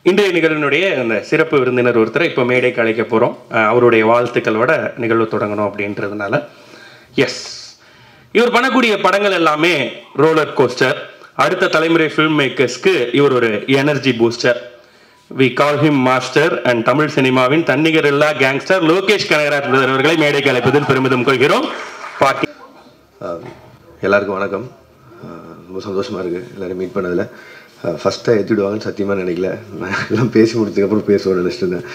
இன்றைய நிகழ்வினுடைய அந்த சிறப்பு விருந்தினர் ஒருத்தரை இப்போ மேடைக்கு அழைக்க போகிறோம். அவருடைய வாழ்த்துக்களோட நிகழ்வு தொடங்கணும் அப்படின்றதுனால. எஸ், இவர் பண்ணக்கூடிய படங்கள் எல்லாமே ரோலர் கோஸ்டர். அடுத்த தலைமுறை ஃபில்ம் மேக்கர்ஸ்க்கு இவர் ஒரு energy booster. We call him master and Tamil சினிமாவின் தன்னிகர் இல்லா கேங்ஸ்டர் லோகேஷ் கனகராஜ் அவர்களை மேடைக்கு அழைப்பதில் பெருமிதம் கொள்கிறோம். பாட்டி எல்லாருக்கும் வணக்கம். ரொம்ப சந்தோஷமாக இருக்குது எல்லோரும் மீட் பண்ணதில். ஃபஸ்ட்டாக ஏற்றிடுவாங்கன்னு சத்தியமாக நினைக்கல. நான் எல்லாம் பேசி முடிச்சதுக்கப்புறம் பேசுவேன் நினச்சிட்டு இருந்தேன்.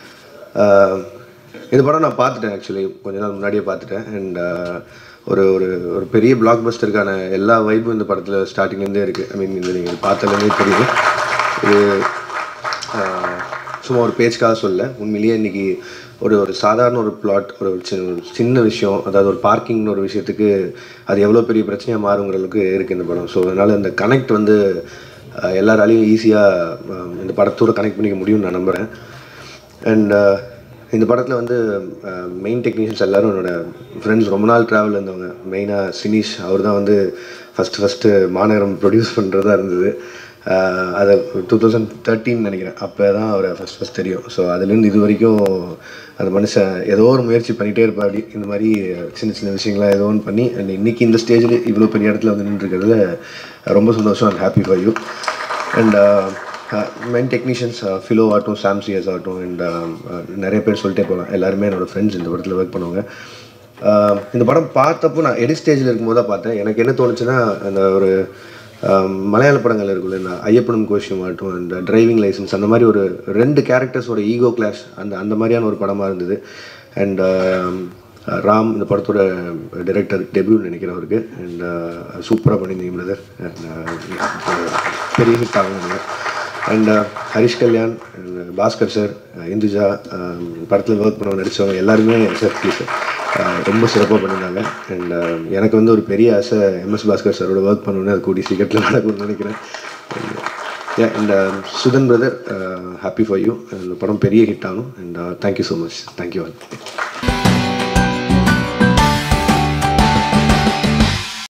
இந்த படம் நான் பார்த்துட்டேன், ஆக்சுவலி கொஞ்ச நாள் முன்னாடியே பார்த்துட்டேன். அண்ட் ஒரு ஒரு ஒரு பெரிய பிளாக் பஸ்டருக்கான எல்லா வைப்பும் இந்த படத்தில் ஸ்டார்டிங்லேருந்தே இருக்குது. ஐ மீன் இந்த நீங்கள் பார்த்ததுலேருந்தே தெரியுது. இது சும்மா ஒரு பேச்சுக்காக சொல்ல, உண்மையிலேயே இன்றைக்கி ஒரு சாதாரண ஒரு பிளாட், ஒரு சின்ன விஷயம், அதாவது ஒரு பார்க்கிங்னு ஒரு விஷயத்துக்கு அது எவ்வளோ பெரிய பிரச்சனையாக மாறுங்கிற அளவுக்கு இருக்குது இந்த படம். ஸோ அதனால் இந்த கனெக்ட் வந்து எல்லாராலையும் ஈஸியாக இந்த படத்தோடு கனெக்ட் பண்ணிக்க முடியும்னு நான் நம்புகிறேன். அண்ட் இந்த படத்தில் வந்து மெயின் டெக்னீஷியன்ஸ் எல்லோரும் என்னோடய ஃப்ரெண்ட்ஸ், ரொம்ப நாள் ட்ராவல் இருந்தவங்க. மெயினாக சினிஷ், அவர் தான் வந்து ஃபஸ்ட்டு மாநகரம் ப்ரொடியூஸ் பண்ணுறதா இருந்தது. அதை 2013 நினைக்கிறேன், அப்போ தான் அவரை ஃபஸ்ட் தெரியும். ஸோ அதுலேருந்து இது வரைக்கும் அந்த மனுஷன் ஏதோ ஒரு முயற்சி பண்ணிகிட்டே இருப்பார். இந்த மாதிரி சின்ன சின்ன விஷயங்களாம் ஏதோ ஒன்று பண்ணி அண்ட் இன்றைக்கி இந்த ஸ்டேஜில் இவ்வளோ பெரிய இடத்துல வந்து நின்றுருக்கிறதுல ரொம்ப சந்தோஷம். And happy for you. And main technicians ஃபிலோ ஆகட்டும், சாம்சியஸ் ஆகட்டும், அண்ட் நிறைய பேர் சொல்லிட்டே போகலாம். எல்லாருமே என்னோடய ஃப்ரெண்ட்ஸ் இந்த படத்தில் ஒர்க் பண்ணுவாங்க. இந்த படம் பார்த்தப்போ நான் எடிட் ஸ்டேஜில் இருக்கும்போது தான் பார்த்தேன். எனக்கு என்ன தோணுச்சுன்னா, அந்த ஒரு மலையாள படங்கள் இருக்குல்ல, இந்த ஐயப்பனும் கோஷியும் ஆகட்டும், அந்த டிரைவிங் லைசன்ஸ், அந்த மாதிரி ஒரு 2 கேரக்டர்ஸோட ஈகோ கிளாஷ், அந்த மாதிரியான ஒரு படமாக இருந்தது. அண்ட் ராம் இந்த படத்தோட டைரக்டர், டெபியூன்னு நினைக்கிறேன் அவருக்கு. அண்ட் சூப்பராக பண்ணியிருந்தீங்க பிரதர். பெரிய ஹிட் ஆகுங்க. அண்ட் ஹரிஷ் கல்யாண், பாஸ்கர் சார், இந்துஜா, படத்தில் ஒர்க் பண்ணவங்க நடித்தவங்க எல்லாருமே சார் ப்ளீஸ் ரொம்ப சிறப்பாக பண்ணியிருந்தாங்க. அண்ட் எனக்கு வந்து ஒரு பெரிய ஆசை MS பாஸ்கர் சாரோட ஒர்க் பண்ணணுன்னு, அது கூடி சீக்கிரத்தில் நடக்கும்னு நினைக்கிறேன். And Sudhan brother, happy for you. இந்த படம் பெரிய ஹிட் ஆகும். And thank you so much. Thank you all.